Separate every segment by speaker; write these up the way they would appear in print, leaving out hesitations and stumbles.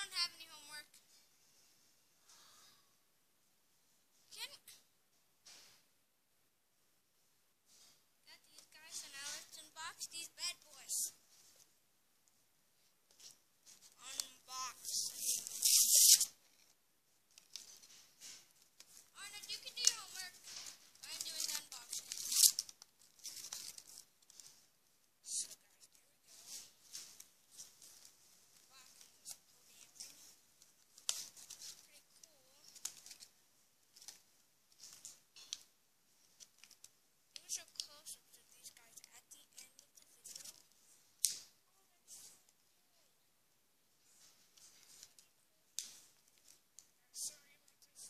Speaker 1: don't have any homework. Got these guys, so now let's unbox these bad boys. Unboxing. Arnold, you can do your homework. I'm doing the unboxing. So guys, there we go. Pretty cool. I'm gonna show close-ups of these guys at the end of the video. Sorry about this.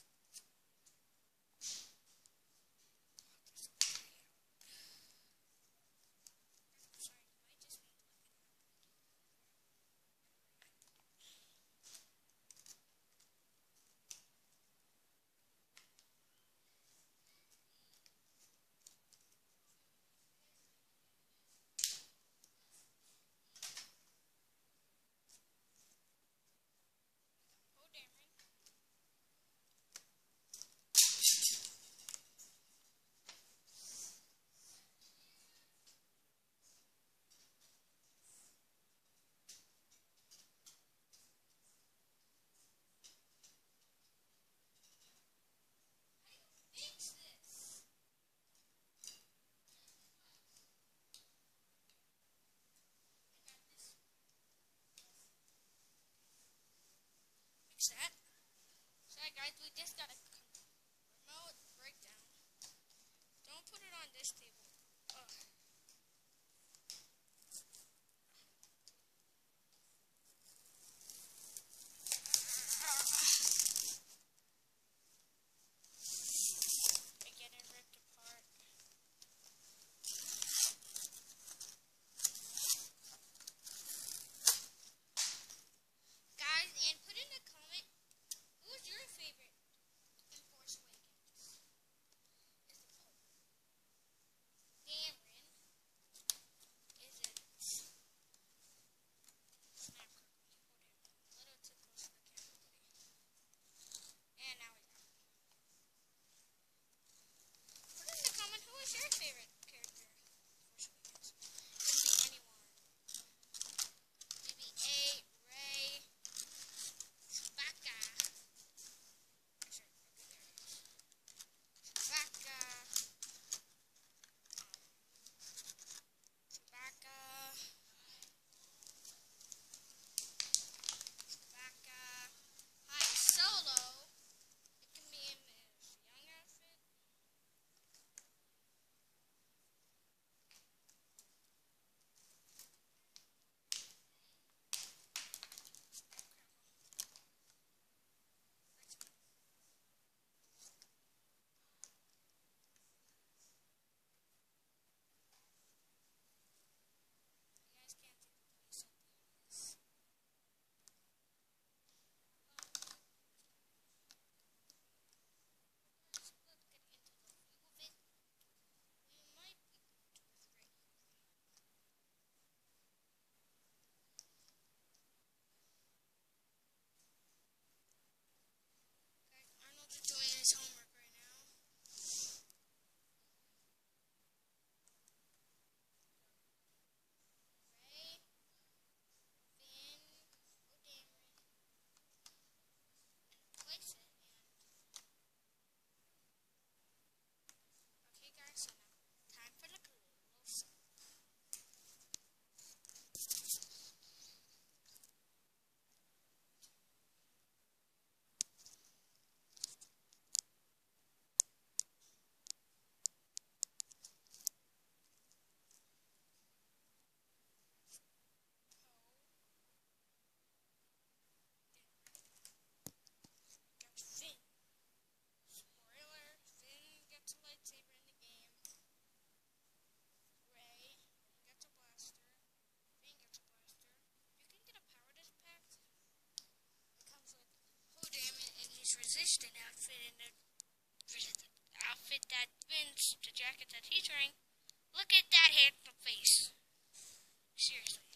Speaker 1: Sorry, it might just be looking at me. Oh, Dameron. Fix this. I got this. Fix that. Sorry guys, we just got a remote breakdown. Don't put it on this table. Ugh. I get it ripped apart. Guys, and put in a comment, who was your favorite in Force Awakens? Is it Pope? Dameron? Is it Snap Cookie? A little too close to the camera, buddy. And now we got it. Put in the comment, who was your favorite character in Force Awakens? Could be anyone. Maybe A, Ray, Chewbacca. Actually, okay, there it is. Chewbacca. Chewbacca. Hi, Solo. It can be in his young outfit. You guys can't see the place up there. Let's look into the view of it. We might be able to with right here. Guys, Arnold's doing his homework right now. Ray, Finn, oh Dameron, place it, and okay guys, so now time for the close-up. Got Finn. Spoiler, Finn gets a lightsaber in the game. Ray gets a blaster. Finn gets a blaster. You can get a power disc pack. It comes with Dameron and his resistant outfit and the outfit that Finn's, the jacket that he's wearing. Look at that handsome face. Seriously.